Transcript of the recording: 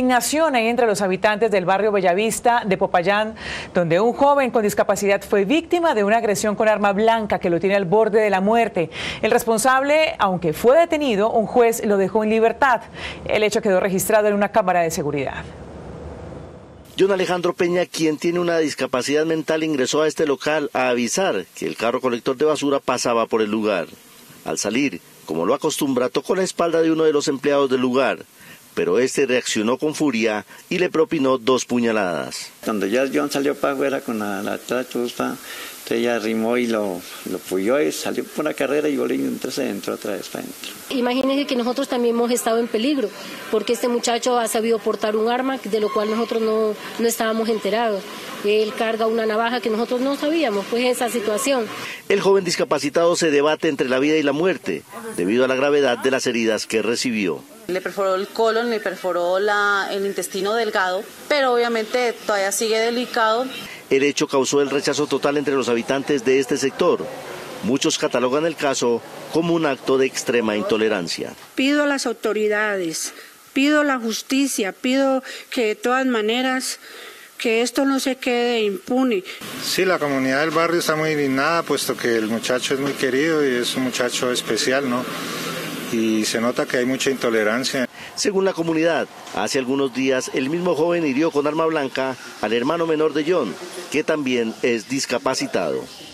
Indignación ahí entre los habitantes del barrio Bellavista de Popayán, donde un joven con discapacidad fue víctima de una agresión con arma blanca que lo tiene al borde de la muerte. El responsable, aunque fue detenido, un juez lo dejó en libertad. El hecho quedó registrado en una cámara de seguridad. John Alejandro Peña, quien tiene una discapacidad mental, ingresó a este local a avisar que el carro colector de basura pasaba por el lugar. Al salir, como lo acostumbra, tocó la espalda de uno de los empleados del lugar, pero este reaccionó con furia y le propinó 2 puñaladas. Cuando ya John salió para afuera con la chuspa, entonces ella arrimó y lo puyó y salió por una carrera y entonces entró otra vez para adentro. Imagínense que nosotros también hemos estado en peligro, porque este muchacho ha sabido portar un arma de lo cual nosotros no estábamos enterados. Él carga una navaja que nosotros no sabíamos, pues esa situación. El joven discapacitado se debate entre la vida y la muerte, debido a la gravedad de las heridas que recibió. Le perforó el colon, le perforó el intestino delgado, pero obviamente todavía sigue delicado. El hecho causó el rechazo total entre los habitantes de este sector. Muchos catalogan el caso como un acto de extrema intolerancia. Pido a las autoridades, pido la justicia, pido que de todas maneras que esto no se quede impune. Sí, la comunidad del barrio está muy indignada, puesto que el muchacho es muy querido y es un muchacho especial, ¿no? Y se nota que hay mucha intolerancia. Según la comunidad, hace algunos días el mismo joven hirió con arma blanca al hermano menor de John, que también es discapacitado.